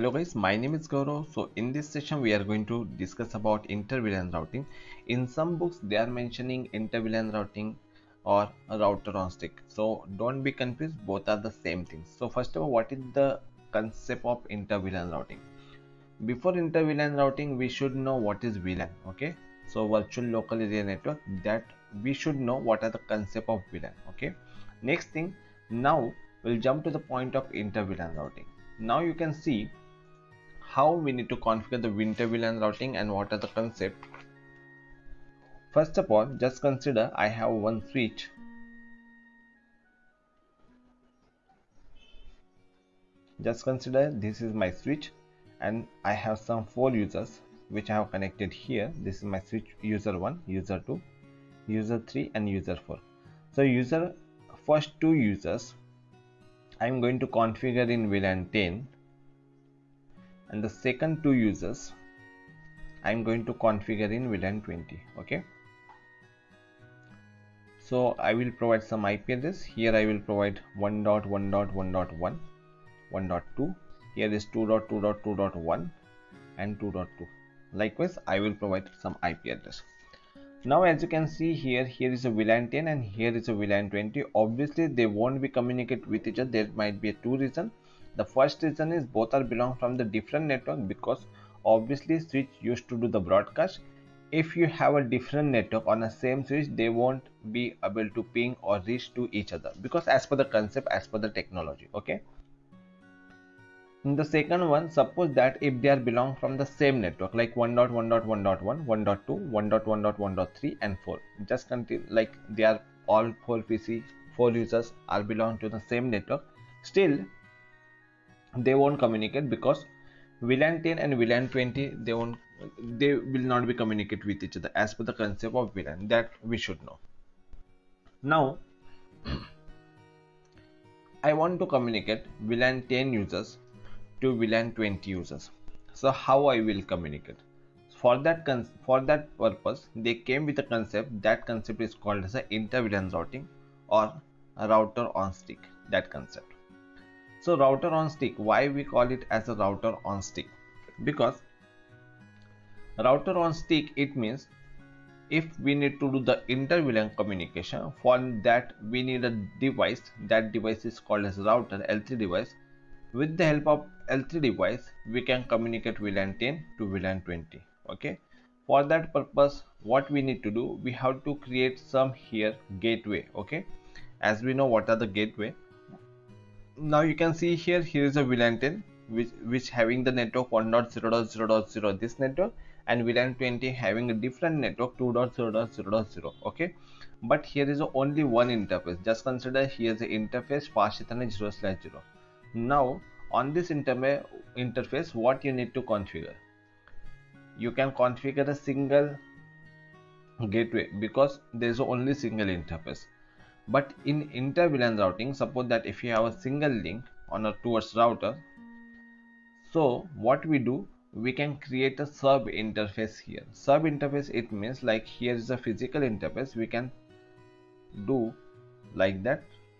Hello guys, my name is Gaurav. So in this session we are going to discuss about inter-VLAN routing. In some books they are mentioning inter-VLAN routing or a router on stick. So don't be confused, both are the same thing. So first of all, what is the concept of inter-VLAN routing? Before inter-VLAN routing we should know what is VLAN. Okay, so virtual local area network, that we should know what are the concept of VLAN. Okay, next thing, now we'll jump to the point of inter-VLAN routing. Now you can see how we need to configure the inter-VLAN routing and what are the concept. First of all, just consider I have one switch. Just consider this is my switch and I have some 4 users which I have connected here. This is my switch user 1, user 2, user 3 and user 4. So first 2 users I am going to configure in VLAN 10 and the second 2 users I am going to configure in VLAN 20. Okay, so I will provide some IP address. Here I will provide 1.1.1.1, 1.2, here is 2.2.2.1 and 2.2. Likewise I will provide some IP address. Now as you can see here is a VLAN 10 and here is a VLAN 20. Obviously they won't be communicate with each other. There might be 2 reasons. The first reason is both are belong from the different network, because obviously switch used to do the broadcast. If you have a different network on a same switch, they won't be able to ping or reach to each other, because as per the concept, as per the technology. Okay, in the second one, suppose that if they are belong from the same network like 1.1.1.1, 1.2, 1.1.1.3 and 4, just continue, like they are all 4 users are belong to the same network, still they won't communicate, because VLAN 10 and VLAN 20 they will not be communicate with each other as per the concept of VLAN, that we should know. Now I want to communicate VLAN 10 users to VLAN 20 users. So how I will communicate? For that purpose they came with a concept. That concept is called as a inter-VLAN routing or a router on stick, that concept. So router on stick, why we call it as a router on stick? Because router on stick, it means if we need to do the inter-VLAN communication, for that we need a device. That device is called as router, L3 device. With the help of L3 device we can communicate VLAN 10 to VLAN 20. Okay, for that purpose what we need to do, we have to create some here gateway. Okay, as we know what are the gateway. Now you can see here is a VLAN 10 which having the network 1.0.0.0, this network, and VLAN 20 having a different network 2.0.0.0. okay, but here is only one interface. Just consider here is the interface fast Ethernet 0/0. Now on this interface what you need to configure? You can configure a single gateway because there is only single interface. But in inter-VLAN routing, suppose that if you have a single link on a towards router, so what we do, we can create a sub interface here. Sub interface, it means like here is a physical interface. We can do like that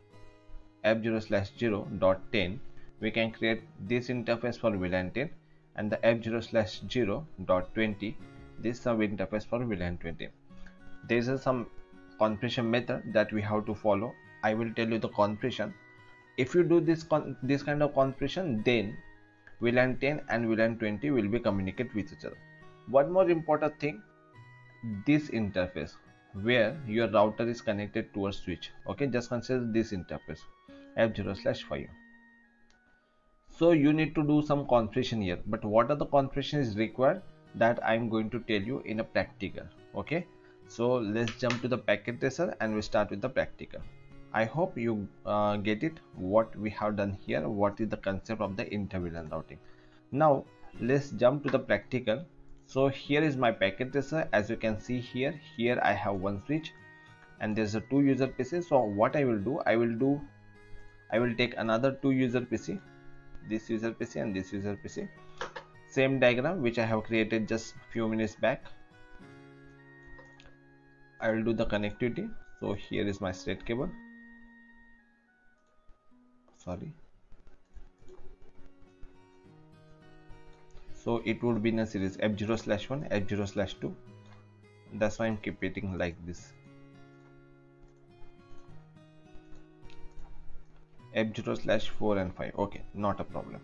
f0/0.10. we can create this interface for VLAN 10 and the f0/0.20 this sub interface for VLAN 20. There is some configuration method that we have to follow. I will tell you the configuration. If you do this kind of configuration, then VLAN 10 and VLAN 20 will be communicate with each other. One more important thing, this interface where your router is connected to a switch. Okay, just consider this interface f0/5. So you need to do some configuration here, but what are the configuration is required, that I am going to tell you in a practical. Okay, so let's jump to the packet tracer and we start with the practical. I hope you get it what we have done here, what is the concept of the inter-VLAN routing. Now let's jump to the practical. So here is my packet tracer. As you can see here I have one switch and there's a 2 user PC. So what I will do, I will take another 2 user PC, this user PC and this user PC, same diagram which I have created just few minutes back. I will do the connectivity. So here is my straight cable, sorry, So it would be in a series f0/1, f0/2. That's why I'm keeping like this. f0/4 and 5. Okay, not a problem.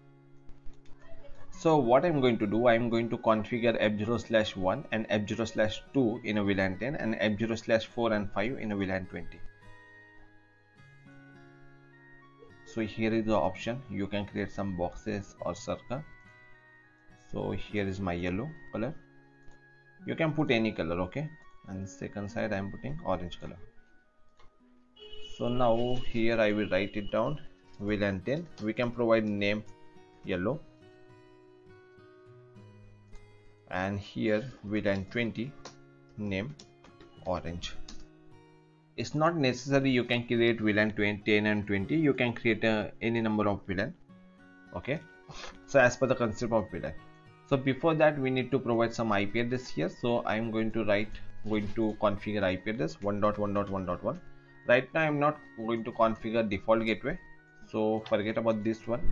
So what I'm going to do, I'm going to configure f0/1 and f0/2 in a VLAN 10 and f0/4 and 5 in a VLAN 20. So here is the option. You can create some boxes or circle. So here is my yellow color. You can put any color, okay? And second side I'm putting orange color. So now here I will write it down, VLAN 10. We can provide name yellow, and here VLAN 20 name orange. It's not necessary you can create VLAN 10 and 20. You can create any number of VLAN, okay? So as per the concept of VLAN. So before that we need to provide some IP address here. So I'm going to configure IP address 1.1.1.1. Right now I'm not going to configure default gateway, so forget about this one.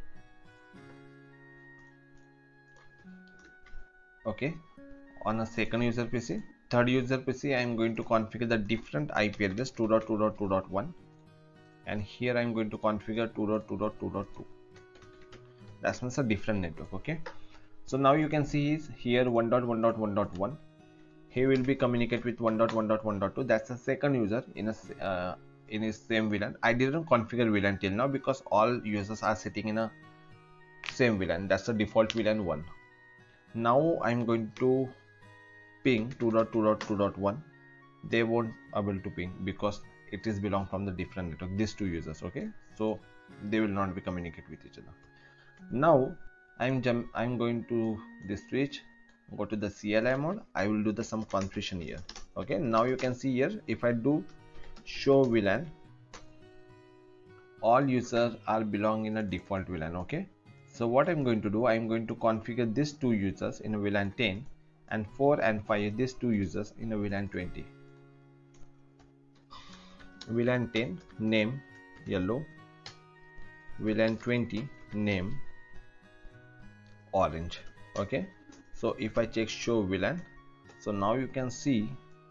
Okay, on a second user PC, third user PC, I am going to configure the different IP address 2.2.2.1, and here I am going to configure 2.2.2.2. that means a different network. Okay, so now you can see is here 1.1.1.1. he will be communicate with 1.1.1.2. that's the second user in his same VLAN. I didn't configure VLAN till now because all users are sitting in a same VLAN. That's the default VLAN 1. Now I'm going to ping 2.2.2.1. they won't able to ping because it is belong from the different network, these two users. Okay, so they will not be communicate with each other. Now I'm going to the switch, go to the CLI mode. I will do some configuration here. Okay, now you can see here, if I do show VLAN, all users are belong in a default VLAN. Okay, so what I'm going to do, I'm going to configure these two users in a VLAN 10 and 4 and 5 these two users in a VLAN 20. VLAN 10 name yellow, VLAN 20 name orange. Okay, so if I check show VLAN, so now you can see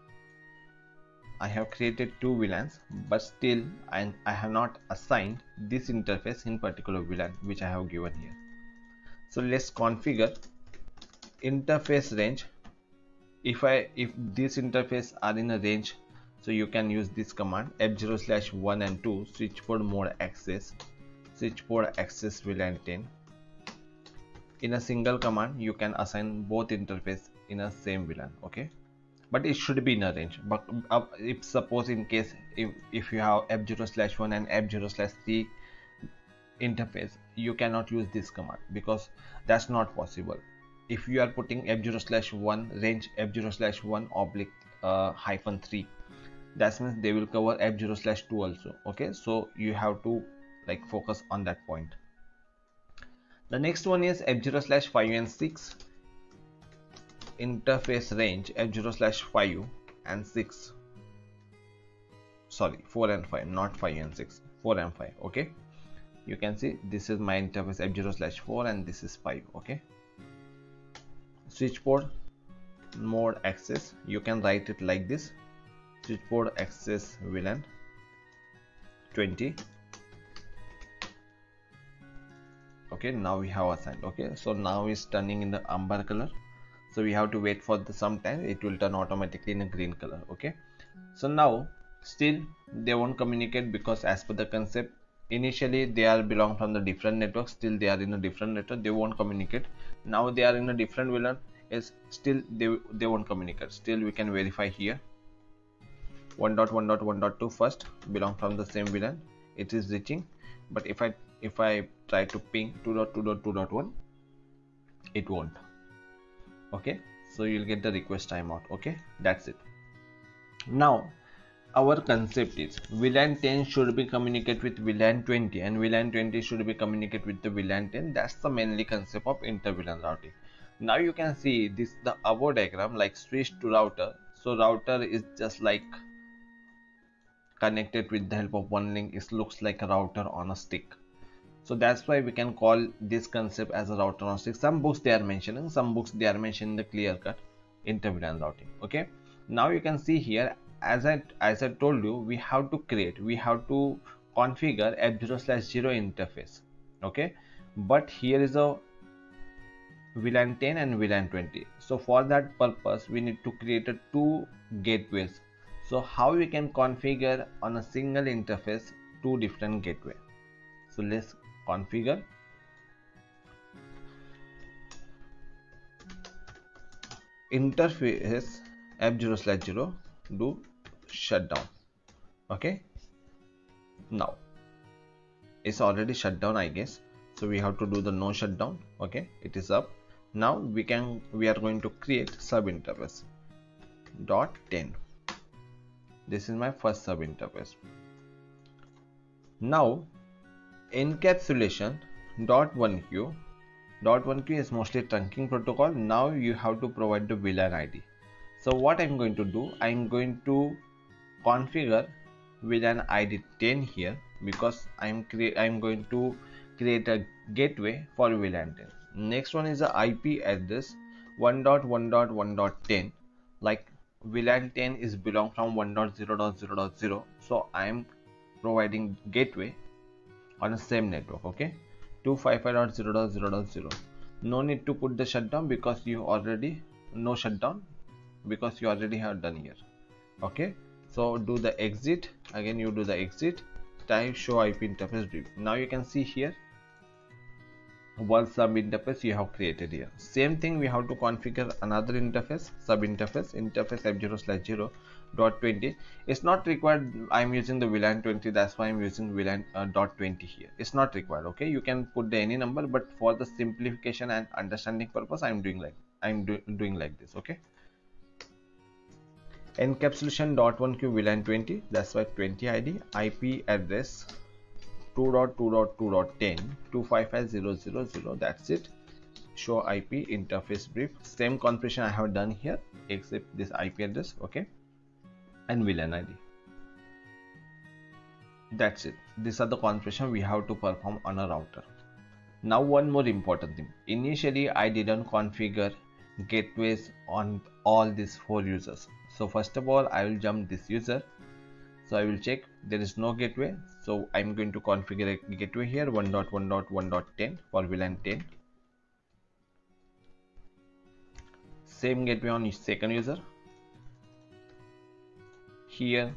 I have created two VLANs, but still I have not assigned this interface in particular VLAN which I have given here. So let's configure interface range. If this interface are in a range, so you can use this command f0/1 and 2 switchboard mode access VLAN 10. In a single command you can assign both interface in a same VLAN. Okay, but it should be in a range. But if suppose in case if you have f0/1 and f0/3 interface, you cannot use this command because that's not possible. If you are putting f0/1 range f0/1 -3, that means they will cover f0/2 also. Okay, so you have to like focus on that point. The next one is f0/5 and 6 interface range f0/5 and 6. Sorry, 4 and 5, not 5 and 6, 4 and 5. Okay, you can see this is my interface f0/4 and this is 5. Okay, switchboard mode access, you can write it like this, switchboard access VLAN 20. Okay, now we have assigned. Okay, so now it's turning in the amber color, so we have to wait for some time. It will turn automatically in a green color. Okay, so now still they won't communicate because as per the concept, initially they are belong from the different networks, still they are in a different network, they won't communicate. Now they are in a different VLAN, is still they won't communicate. Still we can verify here 1.1.1.2 first belong from the same VLAN, it is reaching. But if I try to ping 2.2.2.1, it won't. Okay, so you'll get the request timeout. Okay, that's it. Now our concept is VLAN 10 should be communicate with VLAN 20 and VLAN 20 should be communicate with the VLAN 10. That's the mainly concept of inter-VLAN routing. Now you can see this the above diagram like switch to router. So router is just like connected with the help of one link. It looks like a router on a stick. So that's why we can call this concept as a router on stick. Some books they are mentioning, some books they are mentioning the clear cut inter-VLAN routing. Okay, now you can see here, as I told you, we have to configure F0/0 interface. Okay, but here is a VLAN 10 and VLAN 20. So for that purpose we need to create a two gateways. So how we can configure on a single interface two different gateway? So let's configure interface F0/0 do shutdown. Okay, now it's already shut down, I guess, so we have to do the no shutdown. Okay, it is up. Now we are going to create sub interface dot 10. This is my first sub interface. Now encapsulation dot 1q is mostly trunking protocol. Now you have to provide the VLAN ID. So what I'm going to do, I'm going to configure VLAN ID 10 here, because I'm going to create a gateway for VLAN 10. Next one is the IP address 1.1.1.10. like VLAN 10 is belong from 1.0.0.0, so I'm providing gateway on the same network. Okay, 255.0.0.0. no need to put the shutdown because you already no shutdown because you already have done here. Okay, so do the exit again, you do the exit, type show IP interface brief. Now you can see here one sub interface you have created here. Same thing, we have to configure another interface, sub interface F0/0.20. it's not required. I'm using the VLAN 20, that's why I'm using VLAN .20 here. It's not required. Okay, you can put the any number, but for the simplification and understanding purpose I'm doing like this. Okay, encapsulation .1q VLAN 20, that's why 20 ID, IP address 2.2.2.10 255.0.0.0. that's it. Show IP interface brief. Same configuration I have done here except this IP address. Okay, and VLAN ID. That's it. These are the configuration we have to perform on a router. Now one more important thing. Initially I didn't configure gateways on all these 4 users. So first of all I will jump this user. So I will check there is no gateway. So I'm going to configure a gateway here 1.1.1.10 for VLAN 10. Same gateway on second user. Here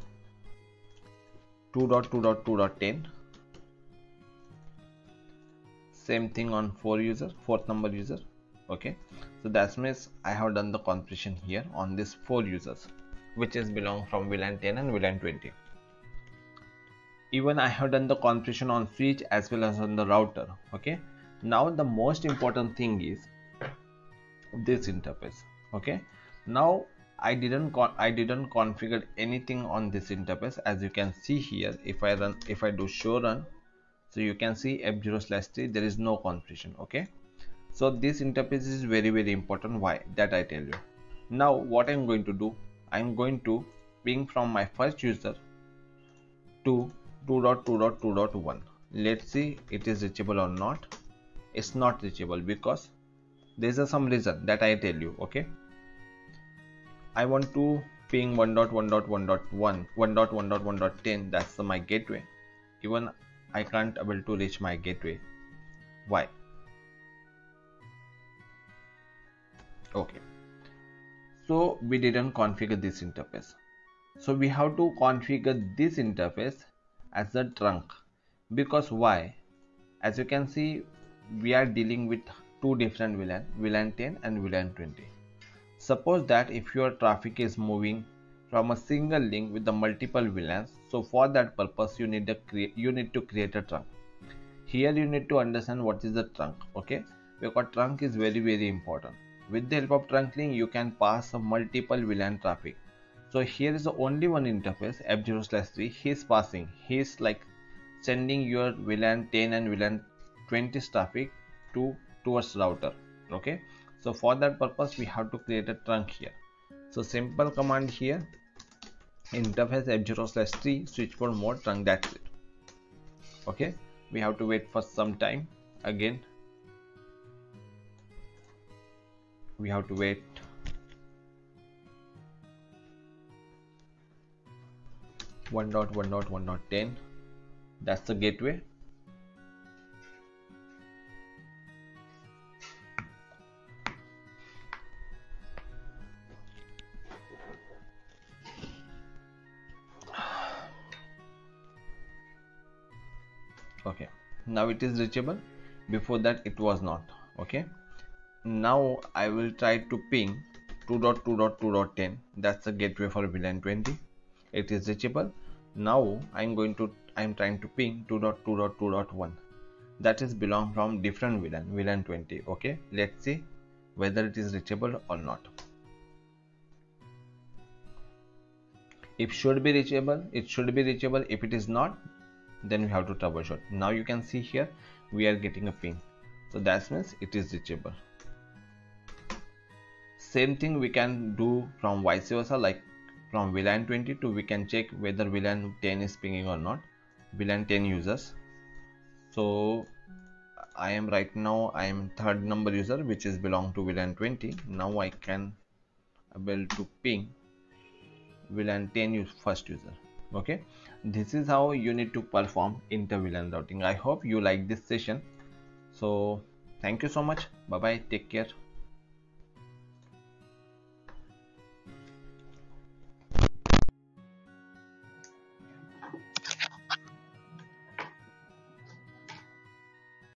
2.2.2.10. Same thing on fourth number user. Okay, so that means I have done the configuration here on these 4 users, which is belong from VLAN 10 and VLAN 20. Even I have done the configuration on switch as well as on the router. Okay, now the most important thing is this interface. Okay, now I didn't configure anything on this interface. As you can see here, if I do show run, so you can see F0/3 there is no configuration. Okay, so this interface is very important. Why? That I tell you. Now what I'm going to do, I'm going to ping from my first user to 2.2.2.1. let's see it is reachable or not. It's not reachable because there's some reason that I tell you. Okay, I want to ping 1.1.1.1 1.1.1.10. that's my gateway. Even I can't able to reach my gateway. Why? Okay, so we didn't configure this interface. So we have to configure this interface as a trunk, because why? As you can see, we are dealing with two different VLAN 10 and VLAN 20. Suppose that if your traffic is moving from a single link with the multiple VLANs, so for that purpose you need to create a trunk. Here you need to understand what is the trunk. Okay, because trunk is very important. With the help of trunk link you can pass a multiple VLAN traffic. So here is the only one interface F0/3 he is like sending your VLAN 10 and VLAN 20 traffic towards router. Okay, so for that purpose we have to create a trunk here. So simple command here, interface F0/3 switchboard mode trunk, that's it. Okay, we have to wait for some time. Again we have to wait 1.1.1.10. That's the gateway. Okay, now it is reachable. Before that it was not. Okay, now I will try to ping 2.2.2.10. that's the gateway for VLAN 20. It is reachable. Now I'm trying to ping 2.2.2.1. that is belong from different VLAN 20. Okay, let's see whether it is reachable or not. If should be reachable, it should be reachable. If it is not, then we have to troubleshoot. Now you can see here we are getting a ping, so that means it is reachable. Same thing we can do from vice versa, like from VLAN 22 we can check whether VLAN 10 is pinging or not. VLAN 10 users. So I am right now, I am third number user which is belong to VLAN 20. Now I can able to ping VLAN 10 first user. Okay, this is how you need to perform inter VLAN routing. I hope you like this session. So thank you so much. Bye bye, take care.